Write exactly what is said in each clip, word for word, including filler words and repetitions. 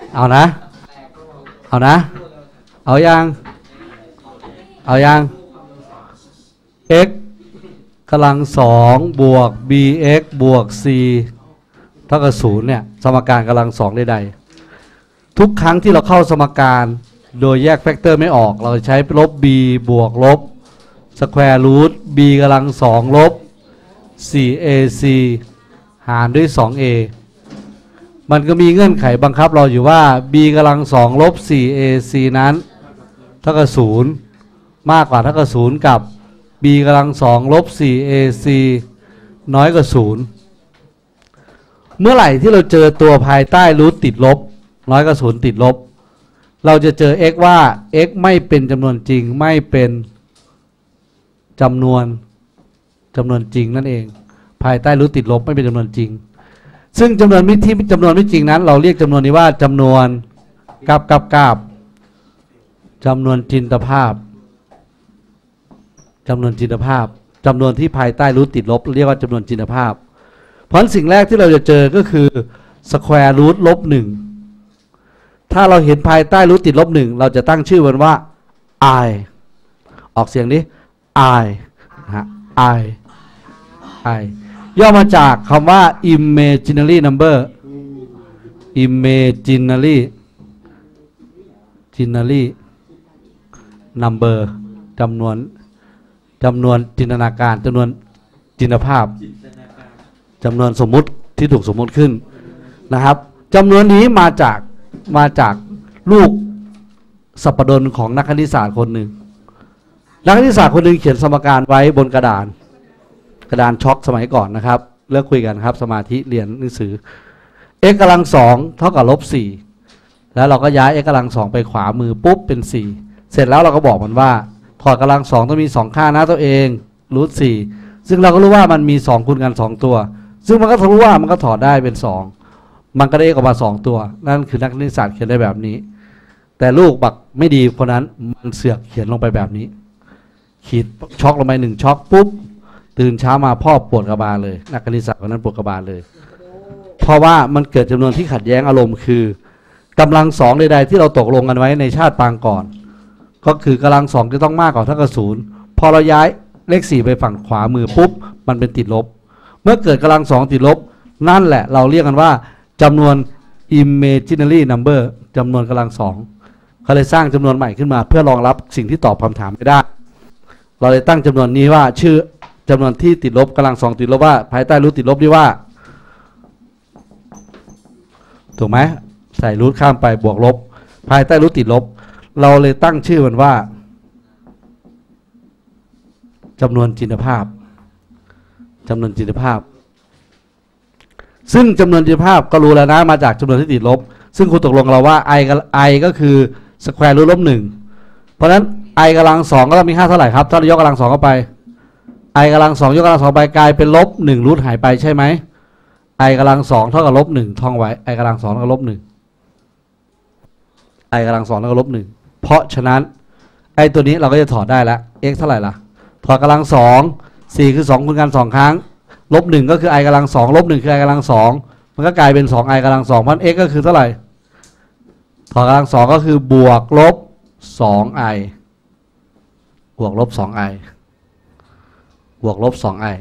เอานะเอานะเอายังเอายัง x กำลังสองบวก bx บวก c เท่ากับศูนย์เนี่ยสมการกำลังสองใดๆทุกครั้งที่เราเข้าสมการโดยแยกแฟกเตอร์ไม่ออกเราใช้ลบ b บวกลบสแควร์รูท b กำลังสองลบ สี่เอ ซี หารด้วย สองเอ มันก็มีเงื่อนไขบังคับเราอยู่ว่า b กำลังสองลบ สี่เอ ซี นั้นเท่ากับศูนย์มากกว่าเท่ากับศูนย์กับ b กำลังสองลบ สี่เอ ซี น้อยกว่าศูนย์เมื่อไหร่ที่เราเจอตัวภายใต้รูทติดลบน้อยกว่าศูนย์ติดลบเราจะเจอ x ว่า x ไม่เป็นจำนวนจริงไม่เป็นจำนวนจำนวนจริงนั่นเองภายใต้รูทติดลบไม่เป็นจำนวนจริงซึ่งจำนวนที่จำนวนไม่จริงนั้นเราเรียกจำนวนนี้ว่าจำนวนกาบกาบกาบจำนวนจินตภาพจำนวนจินตภาพจำนวนที่ภายใต้รูทติดลบเรียกว่าจำนวนจินตภาพเพราะสิ่งแรกที่เราจะเจอก็คือสแควร์รูทลบหนึ่งถ้าเราเห็นภายใต้รูทติดลบหนึ่งเราจะตั้งชื่อมันว่า i ออกเสียงนี้ i นะฮะ i i ย่อมาจากคำว่า imaginary number imaginary imaginary number จำนวนจำนวนจินตนาการจำนวนจินตภาพจำนวนสมมุติที่ถูกสมมุติขึ้นนะครับจำนวนนี้มาจากมาจากลูกสัปดลของนักคณิตศาสตร์คนหนึ่งนักคณิตศาสตร์คนหนึ่งเขียนสมการไว้บนกระดานกระดานช็อกสมัยก่อนนะครับเลิกคุยกันครับสมาธิเรียนหนังสือ x กำลังสองเท่ากับลบสี่แล้วเราก็ย้าย x กำลังสองไปขวามือปุ๊บเป็นสี่เสร็จแล้วเราก็บอกมันว่าถอดกำลังสองต้องมีสองค่านะตัวเองรูทสี่ซึ่งเราก็รู้ว่ามันมีสองคูณกันสองตัวซึ่งมันก็รู้ว่ามันก็ถอดได้เป็นสองมันก็ได้ออกมาสองตัวนั่นคือนักคณิตศาสตร์เขียนได้แบบนี้แต่ลูกบักไม่ดีคนนั้นมันเสือกเขียนลงไปแบบนี้ขีดช็อกลงไปหนึ่งช็อกปุ๊บตื่นเช้ามาพ่อปวดกระบาลเลยนักคณิตศาสตร์คนนั้นปวดกระบาลเลยเพราะว่ามันเกิดจำนวนที่ขัดแย้งอารมณ์คือกำลังสองใดๆที่เราตกลงกันไว้ในชาติปางก่อนก็คือกำลังสองจะต้องมากกว่าเท่ากับศูนย์พอเราย้ายเลขสี่ไปฝั่งขวามือปุ๊บมันเป็นติดลบเมื่อเกิดกำลังสองติดลบนั่นแหละเราเรียกกันว่าจำนวน imaginary number จำนวนกำลังสองเขาเลยสร้างจำนวนใหม่ขึ้นมาเพื่อรองรับสิ่งที่ตอบคำถามไม่ได้เราเลยตั้งจำนวนนี้ว่าชื่อจำนวนที่ติดลบกำลังสองติดลบว่าภายใต้รูทติดลบนี่ว่าถูกไหมใส่รูทข้ามไปบวกลบภายใต้รูทติดลบเราเลยตั้งชื่อมันว่าจำนวนจินตภาพจำนวนจินตภาพซึ่งจำนวนจินตภาพก็รู้แล้วนะมาจากจำนวนที่ติดลบซึ่งครูตกลงเราว่า i i ก็คือสแควร์รูทลบหนึ่งเพราะฉะนั้น i กำลังสองก็ต้องมีค่าเท่าไหร่ครับถ้าเรายกกำลังสองเข้าไป i กำลังสองยกกำลังสองไปกลายเป็นลบหนึ่งรูทหายไปใช่ไหม i กำลังสองเท่ากับลบหนึ่งท่องไว้ i กำลังสองเท่ากับลบหนึ่ง i กำลังสองเท่ากับลบหนึ่งเพราะฉะนั้นไอตัวนี้เราก็จะถอดได้แล้ว x เท่าไหร่ล่ะถอดกำลังสองสี่คือสองคูณกันสองครั้งลบหนึ่งก็คือ i กำลังสองลบหนึ่งคือ i กำลังสองมันก็กลายเป็นสอง i กำลังสองเพราะ x ก็คือเท่าไหร่ถอดกำลังสองก็คือบวกลบสอง i บวกลบสอง i บวกลบสอง i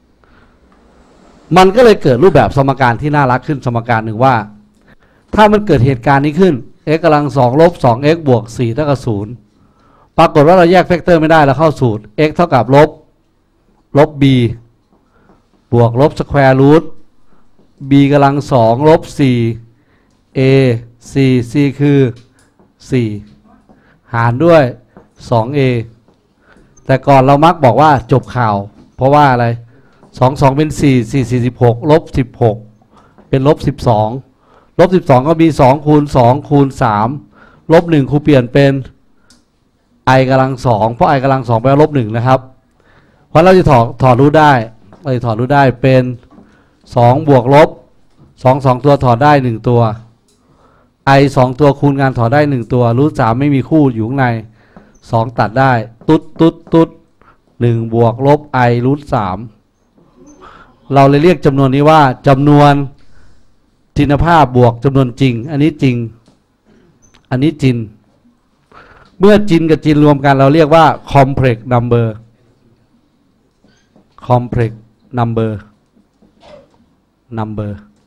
มันก็เลยเกิดรูปแบบสมการที่น่ารักขึ้นสมการหนึ่งว่าถ้ามันเกิดเหตุการณ์นี้ขึ้น x กำลังสองลบสอง x บวกสี่เท่ากับศูนย์ปรากฏว่าเราแยกแฟกเตอร์ไม่ได้เราเข้าสูตร x เท่ากับลบลบ b บวกลบสแควร์รูท b กำลังสองลบสี่ a สี่ c คือสี่หารด้วยสอง a แต่ก่อนเรามักบอกว่าจบข่าวเพราะว่าอะไรสอง สองเป็นสี่ สี่ สี่ สิบหกลบสิบหกเป็นลบสิบสองลบสิบสองก็มีสองคูณสองคูณสามลบหนึ่งครูเปลี่ยนเป็น i กำลังสองเพราะ i กำลังสองแปลว่าลบหนึ่งนะครับเพราะเราจะถอดถอดรูทได้เราจะถอดรูทได้เป็นสองบวกลบสอง สองตัวถอดได้หนึ่งตัว i สองตัวคูณกันถอดได้หนึ่งตัวรูทสามไม่มีคู่อยู่ข้างในสองตัดได้ตุ๊ดตุ๊ดตุ๊ดหนึ่งบวกลบ i รูทสามเราเลยเรียกจำนวนนี้ว่าจำนวนจินตภาพบวกจำนวนจริงอันนี้จริงอันนี้จินเมื่อจินกับจินรวมกันเราเรียกว่า complex number complex number number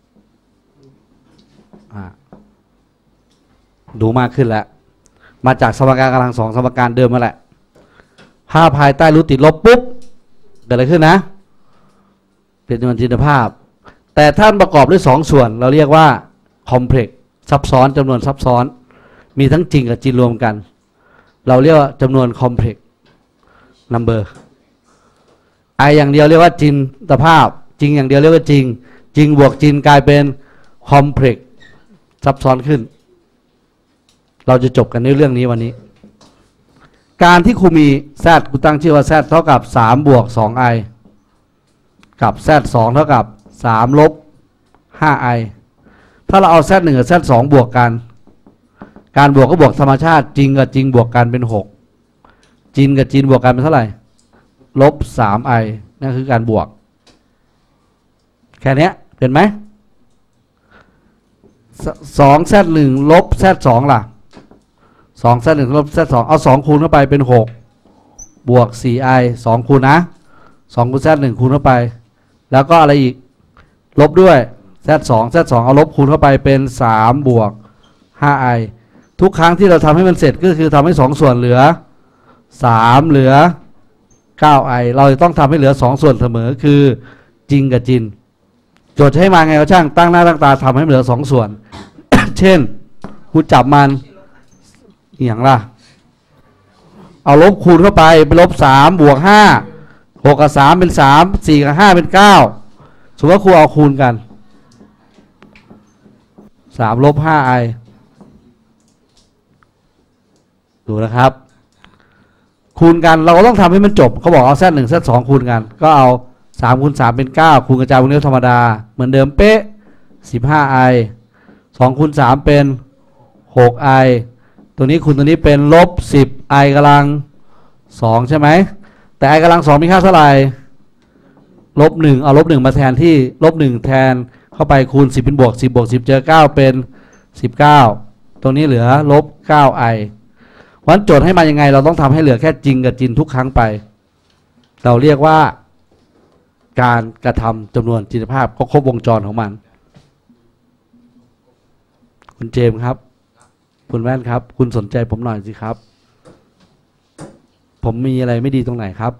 ดูมากขึ้นแล้วมาจากสมการกำลังสองสมการเดิมมาแหละถ้าภายใต้รูทติดลบปุ๊บเกิดอะไรขึ้นนะเป็นจำนวนจินภาพแต่ท่านประกอบด้วยสองส่วนเราเรียกว่า complex ซับซ้อนจำนวนซับซ้อนมีทั้งจริงกับจินรวมกันเราเรียกว่าจำนวน complex number ไออย่างเดียวเรียกว่าจินตภาพจริงอย่างเดียวเรียกว่าจริงจริงบวกจินกลายเป็น complex ซับซ้อนขึ้นเราจะจบกันในเรื่องนี้วันนี้การที่ครูมี z กูตั้งชื่อว่า z เท่ากับสามบวก สอง i กับ z สองเท่ากับสามลบ ห้า i ถ้าเราเอา z หนึ่งกับ z สองบวกกันการบวกก็บวกธรรมชาติจริงกับจริงบวกกันเป็นหกจินกับจินบวกกันเป็นเท่าไหร่ลบ สาม i นั่นคือการบวกแค่นี้เห็นไหมสอง z หนึ่งลบ z สองล่ะสอง z หนึ่งลบ z สองเอาสองคูณเข้าไปเป็นหกบวก สี่ i สองคูณนะสองคูณ z หนึ่งคูณเข้าไปแล้วก็อะไรอีกลบด้วย z สอง z สองเอาลบคูณเข้าไปเป็นสามบวก ห้า i ทุกครั้งที่เราทำให้มันเสร็จก็คือทำให้สองส่วนเหลือสามเหลือ เก้า i เราจะต้องทำให้เหลือสองส่วนเสมอคือจริงกับจินโจทย์ให้มาไงก็ช่างตั้งหน้าตั้งตาทำให้เหลือสองส่วน เช่นกูจับมันอย่างล่ะเอาลบคูณเข้าไปเป็นลบสามบวกห้าหกกับสามเป็นสามสี่กับห้าเป็นเก้าสมมติว่าครูเอาคูณกันสามลบห้า i ดูนะครับคูณกันเราก็ต้องทำให้มันจบเขาบอกเอาแซดหนึ่งแซดสองคูณกันก็เอาสามคูณสามเป็นเก้าคูณกระจายวงเล็บธรรมดาเหมือนเดิมเป๊ะ สิบห้า i สองคูณสามเป็น หก i ตัวนี้คูณตัวนี้เป็นลบ สิบ i กำลังสองใช่ไหมแต่ i กำลังสองมีค่าเท่าไหร่ลบหนึ่งเอาลบหนึ่งมาแทนที่ลบหนึ่งแทนเข้าไปคูณสิบเป็นบวกสิบบวกสิบเจอเก้าเป็นสิบเก้าตรงนี้เหลือลบ เก้า i วันโจทย์ให้มายังไงเราต้องทำให้เหลือแค่จริงกับจินทุกครั้งไปเราเรียกว่าการกระทำจำนวนจินภาพก็ครบวงจรของมันคุณเจมส์ครับคุณแว่นครับคุณสนใจผมหน่อยสิครับผมมีอะไรไม่ดีตรงไหนครับ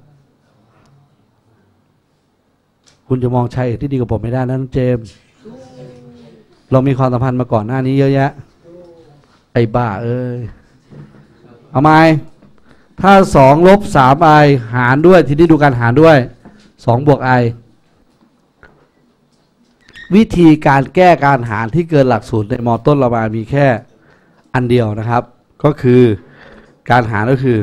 คุณจะมองชายอื่นที่ดีกว่าผมไม่ได้นะน้องเจมส์เรามีความสัมพันธ์มาก่อนหน้านี้เยอะแยะไอ้บ้าเอ้ยเอาไหมถ้าสองลบสาม i หารด้วยทีนี้ดูการหารด้วยสองบวก i วิธีการแก้การหารที่เกินหลักสูตรในม.ต้นเรามามีแค่อันเดียวนะครับก็คือการหารก็คือ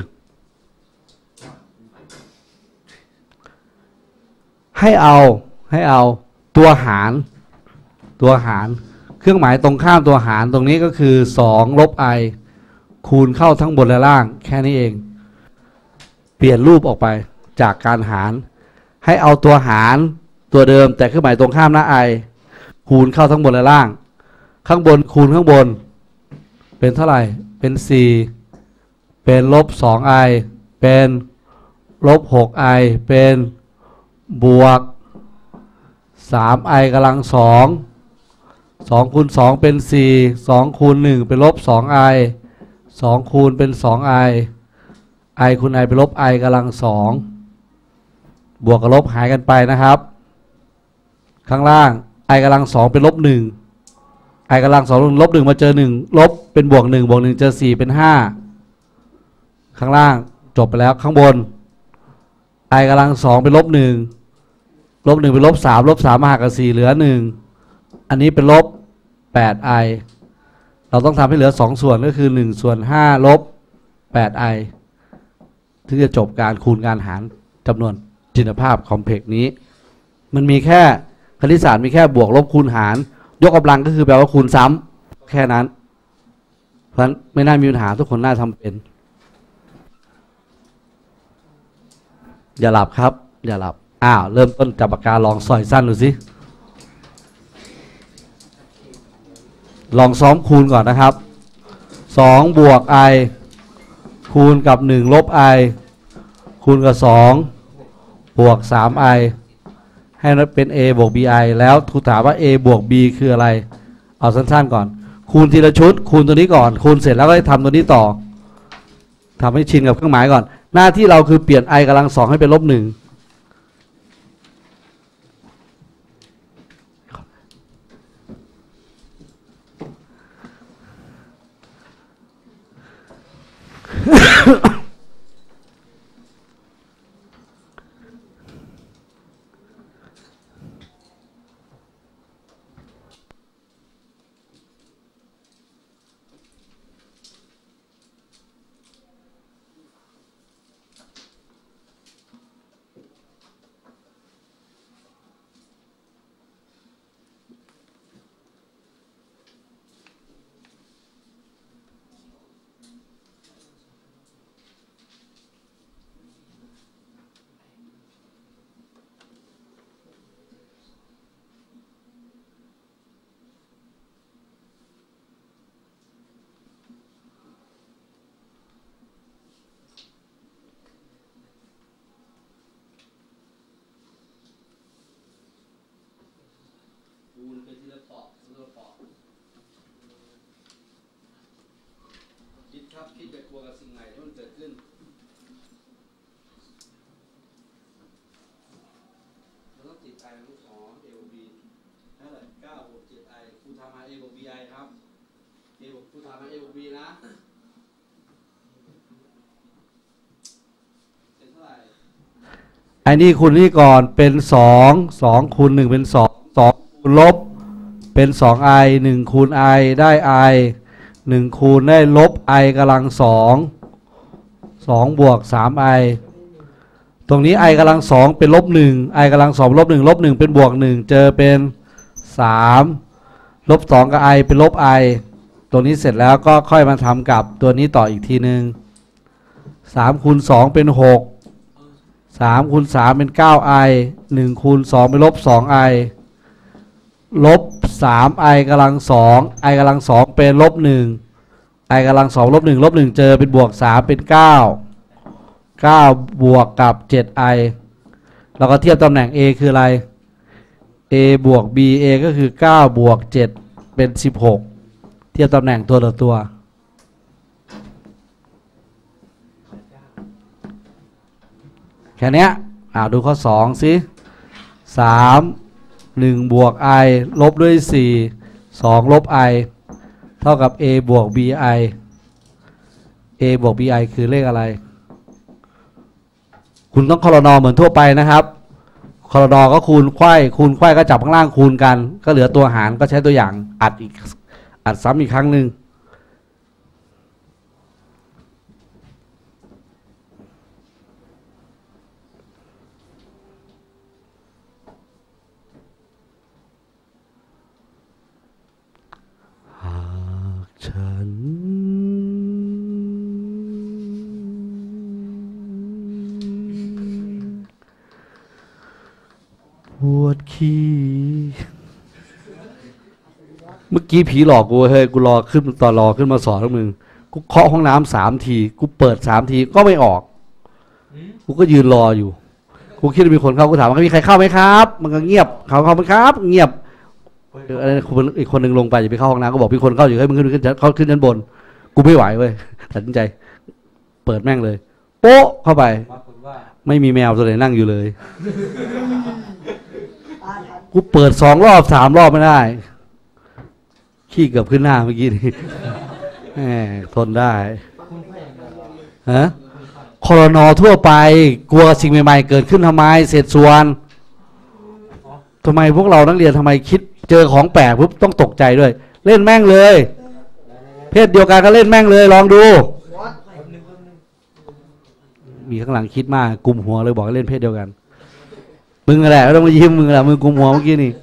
ให้เอาให้เอาตัวหารตัวหารเครื่องหมายตรงข้ามตัวหารตรงนี้ก็คือสองลบ i คูณเข้าทั้งบนและล่างแค่นี้เองเปลี่ยนรูปออกไปจากการหารให้เอาตัวหารตัวเดิมแต่เครื่องหมายตรงข้ามหน้า i คูณเข้าทั้งบนและล่างข้างบนคูณข้างบนเป็นเท่าไหร่เป็นสี่เป็นลบ สอง i เป็นลบ หก i เป็นบวก สาม i กำลังสอง สองคูณสองเป็นสี่ สองคูณหนึ่งเป็นลบ สอง i สองคูณเป็น สอง i i คูณ i เป็นลบ i กำลังสองบวกกับลบหายกันไปนะครับข้างล่าง i กำลังสองเป็นลบหนึ่ง i กำลังสองลบหนึ่งมาเจอหนึ่งลบเป็นบวกหนึ่งบวกหนึ่งเจอสี่เป็นห้าข้างล่างจบไปแล้วข้างบน i กำลังสองเป็นลบหนึ่งลบหนึ่งเป็นลบสามลบสามมาหักกับสี่เหลือหนึ่งอันนี้เป็นลบ แปด i เราต้องทำให้เหลือสองส่วนก็คือหนึ่งส่วนห้าลบ แปด i ถึงจะจบการคูณการหารจำนวนจินภาพคอมเพล็กซ์นี้มันมีแค่คณิตศาสตร์มีแค่บวกลบคูณหารยกกำลังก็คือแปลว่าคูณซ้ำแค่นั้นเพราะฉะนั้นไม่น่ามีปัญหาทุกคนน่าทำเป็นอย่าหลับครับอย่าหลับอ้าวเริ่มต้นจับปากกาลองสอยสั้นดูสิลองซ้อมคูณก่อนนะครับสองบวก i คูณกับหนึ่งลบ i คูณกับสองบวก สาม i ให้นั้นเป็น a บวก bi แล้วครูถามว่า a บวก b คืออะไรเอาสั้นๆก่อนคูณทีละชุดคูณตัวนี้ก่อนคูณเสร็จแล้วก็ทำตัวนี้ต่อทำให้ชินกับเครื่องหมายก่อนหน้าที่เราคือเปลี่ยน i กำลังสองให้เป็นลบหนึ่งคิดครับคิดจะกลัวกับสิ่งใหม่ที่มันเกิดขึ้นเราต้องติด i ลูกศร a บวก b นั่นแหละเก้าบวก เจ็ด i ครูทำมา a บวก bi ครับ a บวกครูทำมา a บวก b นะเป็นเท่าไหร่ไอ้นี่คูณนี่ก่อนเป็นสองสองคูณหนึ่งเป็นสองสองคูณลบเป็นสอง i หนึ่งคูณ i ได้ i หนึ่งคูณได้ลบ i กำลังสองสองบวก สาม i ตรงนี้ i กำลังสองเป็นลบหนึ่ง i กำลังสองลบหนึ่งลบหนึ่งเป็นบวกหนึ่งเจอเป็นสามลบสองกับ i เป็นลบ i ตรงนี้เสร็จแล้วก็ค่อยมาทำกับตัวนี้ต่ออีกทีหนึ่งสามคูณสองเป็นหกสามคูณสามเป็นเก้า i หนึ่งคูณสองเป็นลบสอง i ลบสาม i กำลังสอง i กำลังสองเป็นลบหนึ่ง i กำลังสองลบหนึ่งลบหนึ่งเจอเป็นบวกสามเป็นเก้า เก้าบวกกับเจ็ด i เราก็เทียบตำแหน่ง a คืออะไร a บวก b a ก็คือเก้าบวกเจ็ดเป็นสิบหกเทียบตำแหน่งตัวต่อตัวแค่นี้อ่าดูข้อสองสิสามหนึ่งบวก i ลบด้วยสี่สองลบ i เท่ากับ a บวก bi a บวก bi คือเลขอะไรคุณต้องคอรนอเหมือนทั่วไปนะครับคอรนอก็คูณไขว้คูณไขว้ก็จับข้างล่างคูณกันก็เหลือตัวหารก็ใช้ตัวอย่างอัดอีกอัดซ้ำอีกครั้งหนึ่งหากฉันปวดขี้เมื่อกี้ผีหลอกกูเฮ้ยกูรอขึ้นตอนรอขึ้นมาสอนทั้งมึงกูเคาะห้องน้ำสามทีกูเปิดสามทีก็ไม่ออกกูก็ยืนรออยู่กูคิดว่ามีคนเข้ากูถามว่ามีใครเข้าไหมครับมันก็เงียบเขาเข้าไหมครับเงียบอีกคนหนึ่งลงไปจะไปเข้าห้องน้ำก็บอกมีคนเข้าอยู่ให้มึงขึ้นขึ้นเขาขึ้นชั้นบนกูไม่ไหวเว้ยตัดสินใจเปิดแม่งเลยโป๊ะเข้าไปไม่มีแมวตัวไหนนั่งอยู่เลยกูเปิดสองรอบสามรอบไม่ได้ขี้เกือบขึ้นหน้าเมื่อกี้นี่แหมทนได้ฮะคอรนอทั่วไปกลัวสิ่งใหม่ๆเกิดขึ้นทำไมเศษส่วนทำไมพวกเรานักเรียนทำไมคิดเจอของแปลกปุ๊บต้องตกใจด้วยเล่นแม่งเลยเพศเดียวกันก็เล่นแม่งเลยลองดูมีข้างหลังคิดมากกุมหัวเลยบอกให้เล่นเพศเดียวกันมึงอะไรไม่ต้องมายิ้มมึงอะไรมึงกุมหัวเมื่อกี้นี่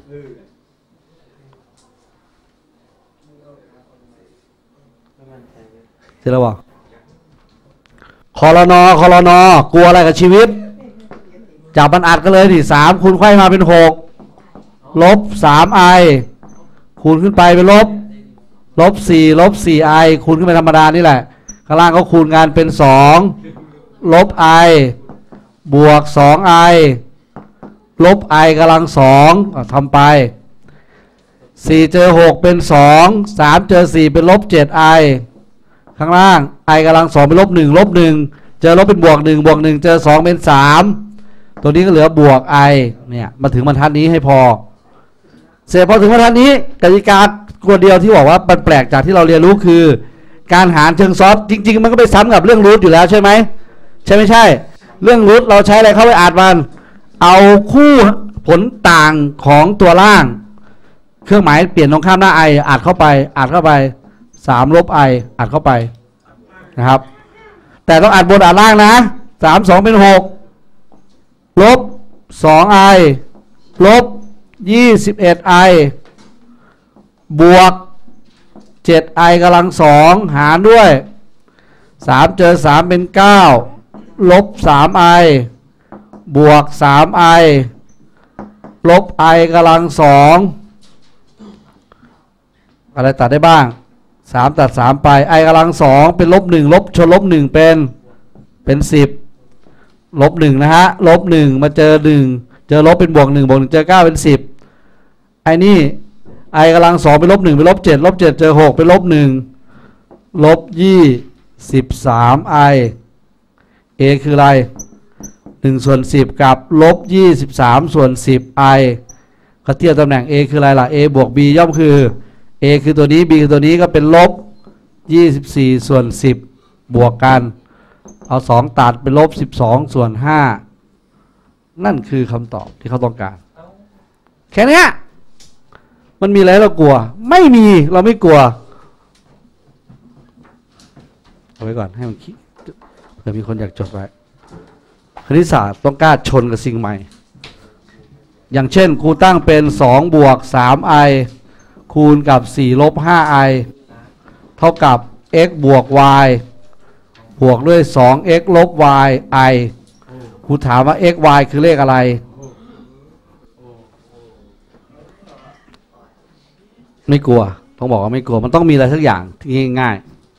เสร็จแล้วบอกคอรนอคอรนอกลัวอะไรกับชีวิตจับมันอัดกันเลยดิสามคูณไขว้มาเป็นหกลบสามไอคูณขึ้นไปเป็นลบลบสี่ลบสี่ไอคูณขึ้นไปธรรมดานี่แหละข้างล่างเขาคูณกันเป็นสองลบไอบวกสองไอลบไอกำลังสองทำไปสี่เจอหกเป็นสองสามเจอสี่เป็นลบเจ็ดไอข้างล่างไอกำลังสองเป็นลบหนึ่งลบหนึ่งเจอลบเป็นบวกหนึ่งบวกหนึ่งเจอสองเป็นสามตัวนี้ก็เหลือบวกไอเนี่ยมาถึงบรรทัดนี้ให้พอเสร็จพอถึงบรรทัดนี้กติกากฎเดียวที่บอกว่ามันแปลกจากที่เราเรียนรู้คือการหารเชิงซ้อนจริงๆมันก็ไปซ้ำกับเรื่องรูทอยู่แล้วใช่ไหมใช่ไม่ใช่เรื่องรูทเราใช้อะไรเข้าไปอ่านมันเอาคู่ผลต่างของตัวล่างเครื่องหมายเปลี่ยนตรงข้ามหน้าไออัดเข้าไปอัดเข้าไปสามลบไออัดเข้าไปนะครับแต่ต้องอัดบนอัดล่างนะสามสองเป็นหกลบสองไอลบยี่สิบเอ็ดไอบวกเจ็ดไอกำลังสองหารด้วยสามเจอสามเป็นเก้าลบสามไอบวกสามไอลบไอกำลังสองอะไรตัดได้บ้างสามตัดสามไปไอกำลังสองเป็นลบหนึ่งลบชนลบหนึ่งเป็นเป็นสิบลบหนึ่งนะฮะลบหนึ่งมาเจอหนึ่งเจอลบเป็นบวกหนึ่งบวกหนึ่งเจอเก้าเป็นสิบไอ้นี่ไอกำลังสองเป็นลบหนึ่งเป็นลบเจ็ดลบเจ็ดเจอหกเป็นลบหนึ่งลบยี่สิบสามไอเอคืออะไรหนึ่งส่วนสิบกับลบยี่สิบสามส่วนสิบไอเขาเทียบตำแหน่ง a คืออะไรล่ะ a บวก b ย่อมคือ a คือตัวนี้ b คือตัวนี้ก็เป็นลบยี่สิบสี่ส่วนสิบบวกกันเอาสองตัดเป็นลบสิบสองส่วนห้านั่นคือคำตอบที่เขาต้องการแค่นี้มันมีอะไรเรากลัวไม่มีเราไม่กลัวเอาไว้ก่อนให้มันคิดเผื่อมีคนอยากจดไว้คณิตศาสตร์ต้องกล้าชนกับสิ่งใหม่อย่างเช่นครูตั้งเป็นสองบวกสามไอคูณกับสี่ลบห้าไอเท่ากับ x บวก y บวกด้วย สอง x ลบ y i ครูถามว่า x y คือเลขอะไรไม่กลัวต้องบอกว่าไม่กลัวมันต้องมีอะไรสักอย่างที่ง่าย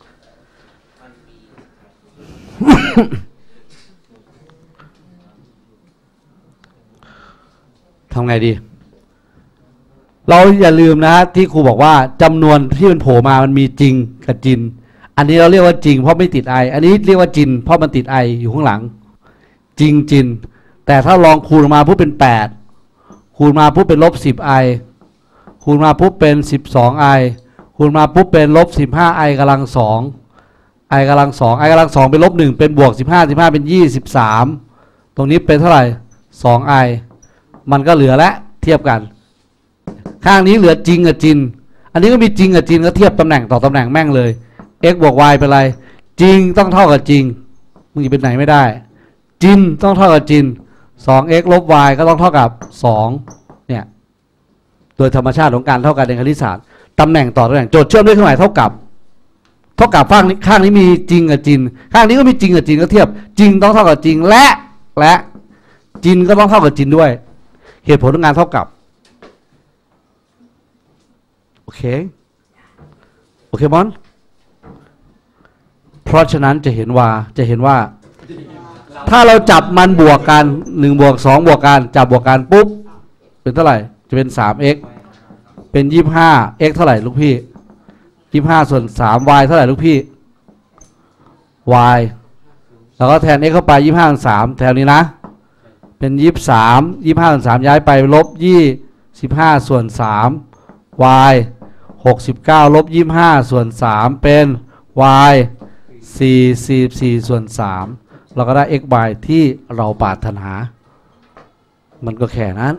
ๆ ทำไงดีเราอย่าลืมนะที่ครูบอกว่าจำนวนที่มันโผล่มามันมีจริงกับจินอันนี้เราเรียกว่าจริงเพราะไม่ติดไออันนี้เรียกว่าจินเพราะมันติดไออยู่ข้างหลังจริงจินแต่ถ้าลองคูณมาปุ๊บเป็นแปดคูณมาปุ๊บเป็นลบสิบไอคูณมาปุ๊บเป็นสิบสองไอคูณมาปุ๊บเป็นลบสิบห้าไอกำลังสองไอกำลังสองไอกำลังสองเป็นลบหนึ่งเป็นบวกสิบห้าสิบห้าเป็นยี่สิบสามตรงนี้เป็นเท่าไหร่สองไอมันก็เหลือและเทียบกันข้างนี้เหลือจริงกับจินอันนี้ก็มีจริงกับจินก็เทียบตำแหน่งต่อตำแหน่งแม่งเลย x บวก y เป็นไรจริงต้องเท่ากับจริงมึงจะเป็นไหนไม่ได้จินต้องเท่ากับจิน สอง x ลบ y ก็ต้องเท่ากับสองเนี่ยโดยธรรมชาติของการเท่ากันในคณิตศาสตร์ตำแหน่งต่อตำแหน่งโจทย์เชื่อมด้วยเครื่องหมายเท่ากับเท่ากับข้างนี้ข้างนี้มีจริงกับจินข้างนี้ก็มีจริงกับจินก็เทียบจริงต้องเท่ากับจริงและและจินก็ต้องเท่ากับจินด้วยเหตุผลของงานเท่ากับโอเคโอเคบอลเพราะฉะนั้นจะเห็นว่าจะเห็นว่าถ้าเราจับมันบวกกันหนึ่งบวกสองบวกกันจับบวกกันปุ๊บเป็นเท่าไหร่จะเป็น สาม x เป็นยี่สิบห้า x เท่าไหร่ลูกพี่ยี่สิบห้าส่วนสาม y เท่าไหร่ลูกพี่ y แล้วก็แทน x เข้าไปยี่สิบห้าส่วนสามแถวนี้นะเป็นยี่สิบสาม ยี่สิบห้าส่วนสามย้ายไปลบยี่สิบห้าส่วนสาม y หกสิบเก้าลบยี่สิบห้าส่วนสามเป็น y สี่สิบสี่ส่วนสามเราก็ได้ x y ที่เราปรารถนามันก็แค่นั้น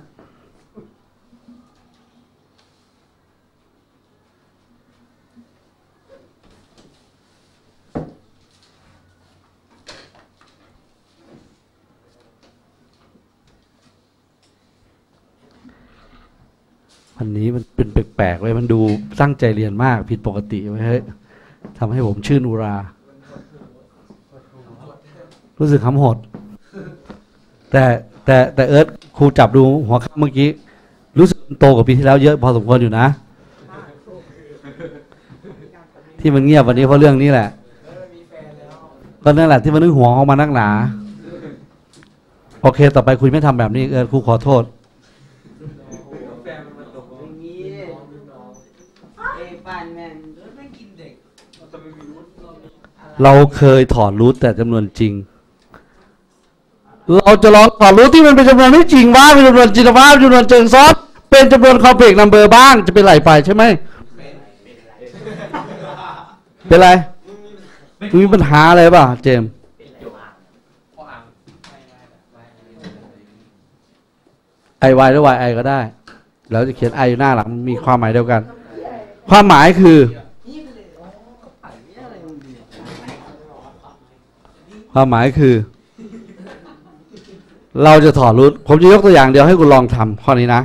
อันนี้มันเป็นแปลกๆไว้มันดูตั้งใจเรียนมากผิดปกติไว้เฮ้ยทำให้ผมชื่นอุรารู้สึกขำหดแต่แต่แต่เอิร์ธครูจับดูหัวข้ามเมื่อกี้รู้สึกโตกว่าปีที่แล้วเยอะพอสมควรอยู่นะที่มันเงียบวันนี้เพราะเรื่องนี้แหละก็นั่นแหละที่มันนึกหัวออกมานักหนาโอเคต่อไปคุยไม่ทำแบบนี้เออครูขอโทษเราเคยถอดรูทแต่จำนวนจริงเราจะลองถอดรูทที่มันเป็นจำนวนไม่จริงบ้างเป็นจำนวนจินตภาพจำนวนเชิงซ้อนเป็นจำนวนคอมเพล็กซ์นัมเบอร์บ้างจะเป็นไรไปใช่ไหมเป็นไรมีปัญหาอะไรป่ะเจมไอวายหรือวายไอก็ได้แล้วจะเขียนไออยู่หน้าหลังมีความหมายเดียวกันความหมายคือความหมายคือเราจะถอดรูทผมจะยกตัวอย่างเดียวให้คุณลองทำข้อนี้นะ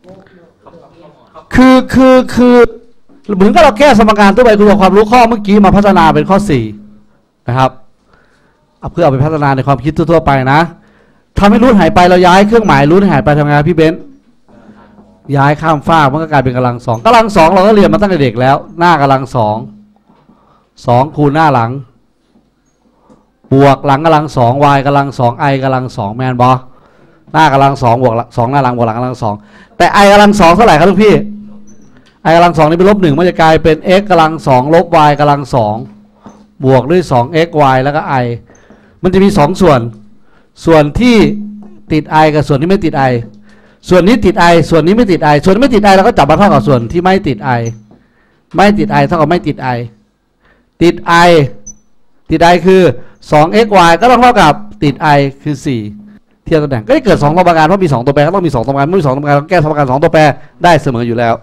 คือคือคือเหมือนกับเราแก้สมการตัวไปคุณเอาความรู้ข้อเมื่อกี้มาพัฒนาเป็นข้อสี่นะครับเพื่อเอาไปพัฒนาในความคิดทั่วๆไปนะทำให้รูทหายไปเราย้ายเครื่องหมายรูทหายไปทำงานพี่เบนซ์ย้ายข้ามฟากมันก็กลายเป็นกำลังสองกำลังสองเราก็เรียนมาตั้งแต่เด็กแล้วหน้ากำลังสองสองคูณหน้าหลังบวกหลังกำลังสอง y กำลังสอง i กำลังสองแมนบอหน้ากำลังสองบวกสองหน้าหลังบวกหลังกำลังสองแต่ i กำลังสองเท่าไหร่ครับทุกพี่ i กำลังสองนี่เป็นลบหนึ่งมันจะกลายเป็น x กำลังสองลบ y กำลังสองบวกด้วยสอง x y แล้วก็ i มันจะมีสองส่วนส่วนที่ติด i กับส่วนที่ไม่ติด i ส่วนนี้ติด i ส่วนนี้ไม่ติด i ส่วนไม่ติด i เราก็จับมาเท่ากับส่วนที่ไม่ติด i ไม่ติด i เท่ากับไม่ติด i ติด i ติด i คือสอง x y ก็ต้องเท่ากับติด i คือสี่เทียบตำแหน่งก็จะเกิดสองสมการเพราะมีสองตัวแปรก็ต้องมีสองสมการเมื่อมีสองสมการต้องแก้สมการสองตัวแปรได้เสมออยู่แล้ว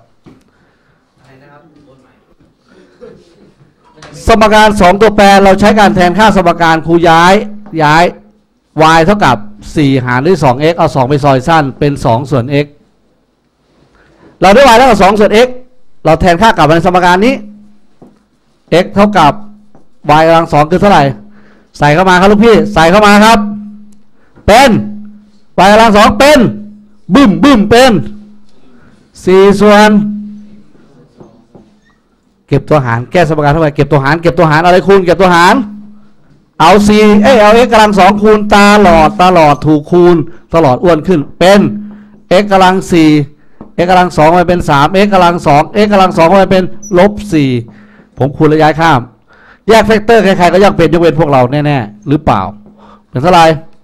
สมการสองตัวแปรเราใช้การแทนค่าสมการครูย้ายย้าย y เท่ากับสี่หารด้วย สอง x เอาสองไปซอยสั้นเป็นสองส่วน x เราได้ y เท่ากับสองส่วน x เราแทนค่ากลับมาในสมการนี้ x เท่ากับ y กำลังสองคือเท่าไหร่ใส่เข้ามาครับลูกพี่ใส่เข้ามาครับเป็น y กำลังสองเป็นบึ้มบึ้มเป็นสี่ส่วนเก็บตัวหารแก้สมการเท่าไหร่เก็บตัวหารเก็บตัวหารอะไรคูณเก็บตัวหารเอาสี่เอ้ยเอา x กำลังสองคูณตลอดตลอดถูกคูณตลอดอ้วนขึ้นเป็น x กำลังสี่ x กำลังสองไปเป็นสาม x กำลังสอง x กำลังสองไปเป็นลบสี่ผมคูณและย้ายข้ามแยกแฟกเตอร์ใครๆก็ยากเป็นยกเว้นพวกเราแน่ๆหรือเปล่าเป็นเท่าไหร่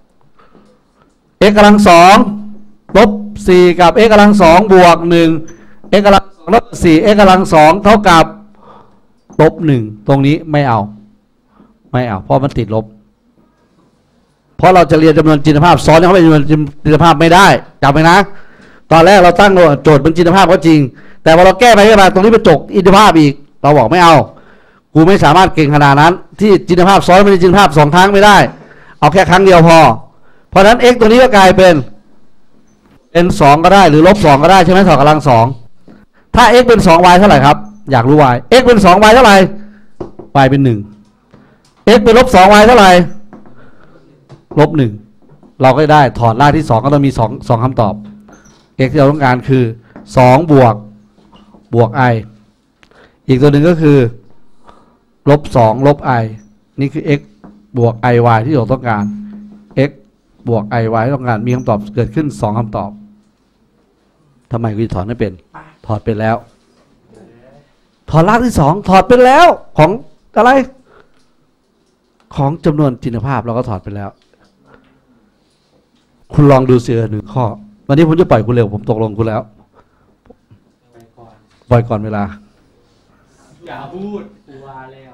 x กำลังสองลบสี่กับ x กำลังสองบวกหนึ่ง x กำลังสองลบสี่ x กำลังสองเท่ากับลบหนึ่งตรงนี้ไม่เอาไม่เอาเพราะมันติดลบเพราะเราจะเรียนจำนวนจินตภาพซ้อนเข้าไปจำนวนจินตภาพไม่ได้จำไว้นะตอนแรกเราตั้งโจทย์เป็นจินตภาพก็จริงแต่พอเราแก้ไปแก้มาตรงนี้เป็นจกอินทภาพอีกเราบอกไม่เอากูไม่สามารถเก่งขนาดนั้นที่จินตภาพซ้อนไม่ได้จินตภาพสองครั้งไม่ได้เอาแค่ครั้งเดียวพอเพราะฉะนั้น x ตัวนี้ก็กลายเป็นเป็นสองก็ได้หรือลบสองก็ได้ใช่ไหมถอดกำลังสองถ้า x เป็นสอง y เท่าไหร่ครับอยากรู้ y x เป็นสอง y เท่าไหร่ y เป็นหนึ่ง x เป็นลบสอง y เท่าไหร่ลบหนึ่งเราก็ได้ถอดรากที่สองก็ต้องมีสองสองคำตอบ x ที่เราต้องการคือสองบวกบวก i อีกตัวหนึ่งก็คือลบสองลบ i นี่คือ x บวก i y ที่เราต้องการ x บวก i y ต้องการมีคำตอบเกิดขึ้นสองคำตอบทำไมกูถอดไม่เป็นถอดเป็นแล้วถอดรากที่สองถอดเป็นแล้วของอะไรของจำนวนจินตภาพเราก็ถอดไปแล้วคุณลองดูเสือหนึ่งข้อวันนี้ผมจะปล่อยคุณเร็วผมตกลงคุณแล้วปล่อยก่อนเวลาอย่าพูดกูว่าแล้ว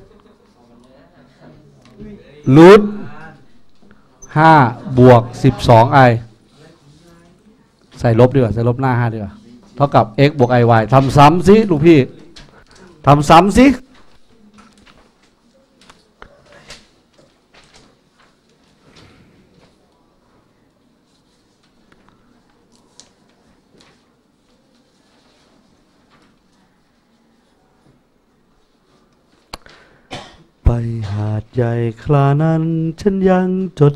รูทห้าบวกสิบสองไอใส่ลบดีกว่าใส่ลบหน้าห้าดีกว่าเท่ากับ x บวก iy ทำซ้ำสิลูกพี่ทำซ้ำสิไปหาดใหญ่ครานั้นฉันยังจด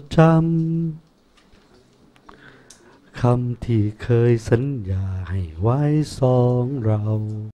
จำคำที่เคยสัญญาให้ไว้สองเรา